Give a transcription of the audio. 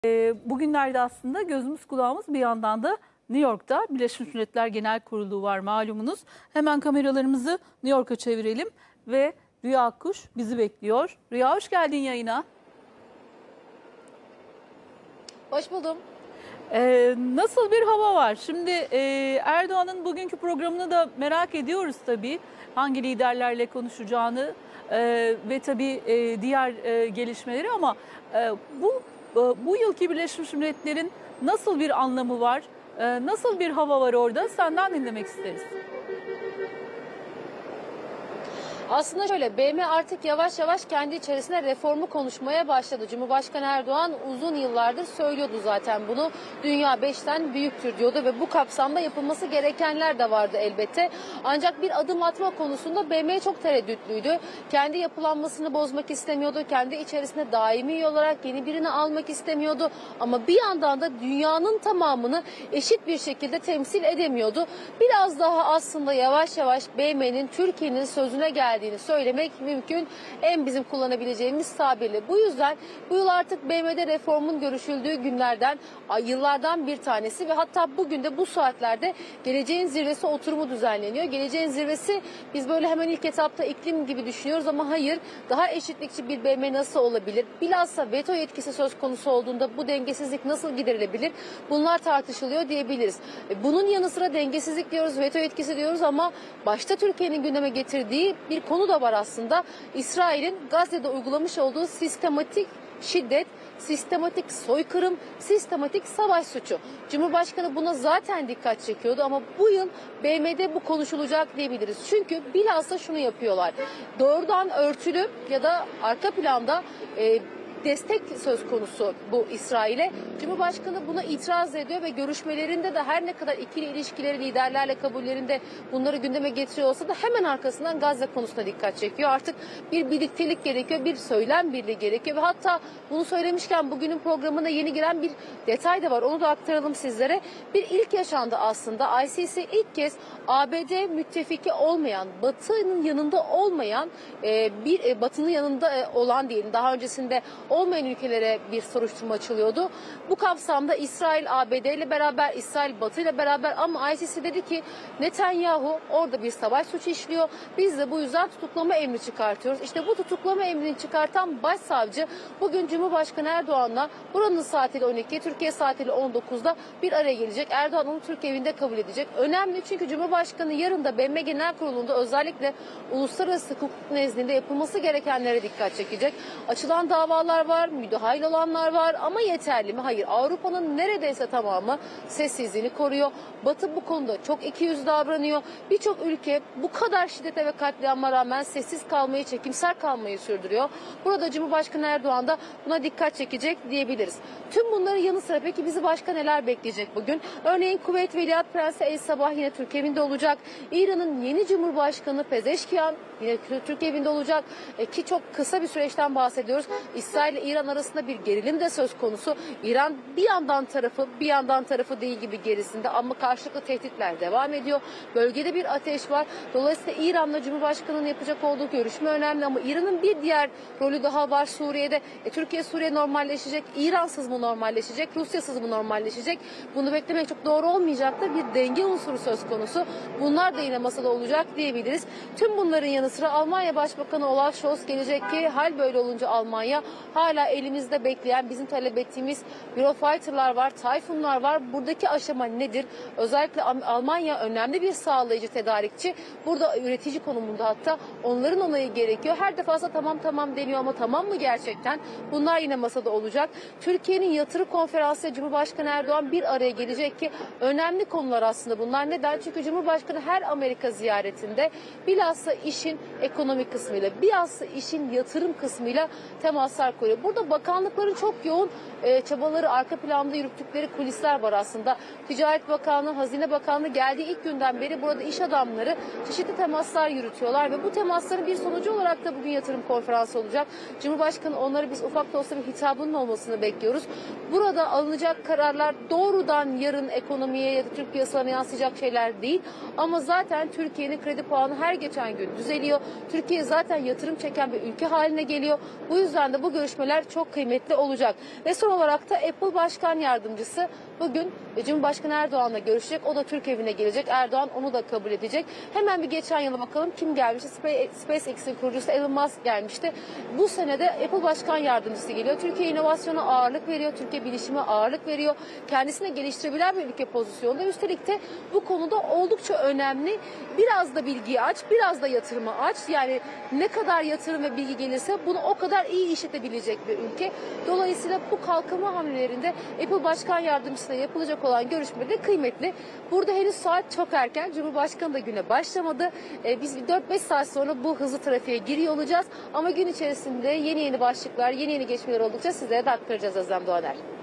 Bugünlerde aslında gözümüz kulağımız bir yandan da New York'ta Birleşmiş Milletler Genel Kurulu var malumunuz. Hemen kameralarımızı New York'a çevirelim ve Rüya Akkuş bizi bekliyor. Rüya, hoş geldin yayına. Hoş buldum. Nasıl bir hava var? Şimdi Erdoğan'ın bugünkü programını da merak ediyoruz tabii. Hangi liderlerle konuşacağını ve tabii diğer gelişmeleri ama bu yılki Birleşmiş Milletler'in nasıl bir anlamı var? Nasıl bir hava var orada? Senden dinlemek isteriz. Aslında şöyle, BM artık yavaş yavaş kendi içerisinde reformu konuşmaya başladı. Cumhurbaşkanı Erdoğan uzun yıllardır söylüyordu zaten bunu. Dünya 5'ten büyüktür diyordu ve bu kapsamda yapılması gerekenler de vardı elbette. Ancak bir adım atma konusunda BM çok tereddütlüydü. Kendi yapılanmasını bozmak istemiyordu. Kendi içerisinde daimi olarak yeni birini almak istemiyordu. Ama bir yandan da dünyanın tamamını eşit bir şekilde temsil edemiyordu. Biraz daha aslında yavaş yavaş BM'nin Türkiye'nin sözüne geldiğini söylemek mümkün. En bizim kullanabileceğimiz tabirle. Bu yüzden bu yıl artık BM'de reformun görüşüldüğü günlerden, yıllardan bir tanesi ve hatta bugün de bu saatlerde Geleceğin Zirvesi oturumu düzenleniyor. Geleceğin Zirvesi biz böyle hemen ilk etapta iklim gibi düşünüyoruz ama hayır, daha eşitlikçi bir BM nasıl olabilir? Bilhassa veto yetkisi söz konusu olduğunda bu dengesizlik nasıl giderilebilir? Bunlar tartışılıyor diyebiliriz. Bunun yanı sıra dengesizlik diyoruz, veto yetkisi diyoruz ama başta Türkiye'nin gündeme getirdiği bir konu da var aslında. İsrail'in Gazze'de uygulamış olduğu sistematik şiddet, sistematik soykırım, sistematik savaş suçu. Cumhurbaşkanı buna zaten dikkat çekiyordu ama bu yıl BM'de bu konuşulacak diyebiliriz. Çünkü bilhassa şunu yapıyorlar. Doğrudan örtülü ya da arka planda destek söz konusu bu İsrail'e. Cumhurbaşkanı buna itiraz ediyor ve görüşmelerinde de her ne kadar ikili ilişkileri liderlerle kabullerinde bunları gündeme getiriyor olsa da hemen arkasından Gazze konusuna dikkat çekiyor. Artık bir birliktelik gerekiyor, bir söylem birliği gerekiyor ve hatta bunu söylemişken bugünün programına yeni giren bir detay da var. Onu da aktaralım sizlere. Bir ilk yaşandı aslında. ICC ilk kez ABD müttefiki olmayan, Batı'nın yanında olmayan Batı'nın yanında olan diyelim daha öncesinde olmayan ülkelere bir soruşturma açılıyordu. Bu kapsamda İsrail ABD ile beraber, İsrail Batı ile beraber ama ICC dedi ki Netanyahu orada bir savaş suçu işliyor. Biz de bu yüzden tutuklama emri çıkartıyoruz. İşte bu tutuklama emrini çıkartan başsavcı bugün Cumhurbaşkanı Erdoğan'la buranın saatiyle 12, Türkiye saatiyle 19'da bir araya gelecek. Erdoğan onu Türk evinde kabul edecek. Önemli çünkü Cumhurbaşkanı yarın da BM Genel Kurulu'nda özellikle uluslararası hukuk nezdinde yapılması gerekenlere dikkat çekecek. Açılan davalar var, müdahil olanlar var ama yeterli mi? Hayır. Avrupa'nın neredeyse tamamı sessizliğini koruyor. Batı bu konuda çok ikiyüzlü davranıyor. Birçok ülke bu kadar şiddete ve katliama rağmen sessiz kalmayı, çekimser kalmayı sürdürüyor. Burada Cumhurbaşkanı Erdoğan da buna dikkat çekecek diyebiliriz. Tüm bunların yanı sıra peki bizi başka neler bekleyecek bugün? Örneğin Kuveyt Veliaht Prensi El Sabah yine Türk evinde olacak. İran'ın yeni Cumhurbaşkanı Pezeşkiyan yine Türk evinde olacak ki çok kısa bir süreçten bahsediyoruz. İsrail ile İran arasında bir gerilim de söz konusu. İran bir yandan tarafı değil gibi gerisinde ama karşılıklı tehditler devam ediyor. Bölgede bir ateş var. Dolayısıyla İran'la Cumhurbaşkanı'nın yapacak olduğu görüşme önemli ama İran'ın bir diğer rolü daha var Suriye'de. Türkiye Suriye normalleşecek. İran'sız mı normalleşecek? Rusya'sız mı normalleşecek? Bunu beklemek çok doğru olmayacaktır. Bir denge unsuru söz konusu. Bunlar da yine masada olacak diyebiliriz. Tüm bunların yanı sıra Almanya Başbakanı Olaf Scholz gelecek ki hal böyle olunca Almanya hala elimizde bekleyen bizim talep ettiğimiz Eurofighter'lar var, Tayfunlar var. Buradaki aşama nedir? Özellikle Almanya önemli bir sağlayıcı, tedarikçi. Burada üretici konumunda hatta onların onayı gerekiyor. Her defasında tamam deniyor ama tamam mı gerçekten? Bunlar yine masada olacak. Türkiye'nin yatırım konferansı Cumhurbaşkanı Erdoğan bir araya gelecek ki önemli konular aslında bunlar. Neden? Çünkü Cumhurbaşkanı her Amerika ziyaretinde bilhassa işin ekonomik kısmıyla, bilhassa işin yatırım kısmıyla temaslar kuruyor. Burada bakanlıkların çok yoğun çabaları, arka planda yürüttükleri kulisler var aslında. Ticaret Bakanlığı, Hazine Bakanlığı geldiği ilk günden beri burada iş adamları çeşitli temaslar yürütüyorlar ve bu temasların bir sonucu olarak da bugün yatırım konferansı olacak. Cumhurbaşkanı onları biz ufak da olsa bir hitabının olmasını bekliyoruz. Burada alınacak kararlar doğrudan yarın ekonomiye ya da Türk piyasalarına yansıyacak şeyler değil. Ama zaten Türkiye'nin kredi puanı her geçen gün düzeliyor. Türkiye zaten yatırım çeken bir ülke haline geliyor. Bu yüzden de bu görüşme görüşmeler çok kıymetli olacak. Ve son olarak da Apple Başkan Yardımcısı bugün Cumhurbaşkanı Erdoğan'la görüşecek. O da Türk evine gelecek. Erdoğan onu da kabul edecek. Hemen bir geçen yıla bakalım kim gelmişti? SpaceX'in kurucusu Elon Musk gelmişti. Bu sene de Apple Başkan Yardımcısı geliyor. Türkiye inovasyona ağırlık veriyor. Türkiye bilişime ağırlık veriyor. Kendisini geliştirebilen bir ülke pozisyonunda. Üstelik de bu konuda oldukça önemli. Biraz da bilgiyi aç, biraz da yatırımı aç. Yani ne kadar yatırım ve bilgi gelirse bunu o kadar iyi işletebilecek bir ülke. Dolayısıyla bu kalkınma hamlelerinde Apple Başkan Yardımcısıyla yapılacak olan görüşme de kıymetli. Burada henüz saat çok erken. Cumhurbaşkanı da güne başlamadı. Biz 4-5 saat sonra bu hızlı trafiğe giriyor olacağız. Ama gün içerisinde yeni başlıklar, yeni gelişmeler oldukça sizlere de aktaracağız Özlem Doğaner.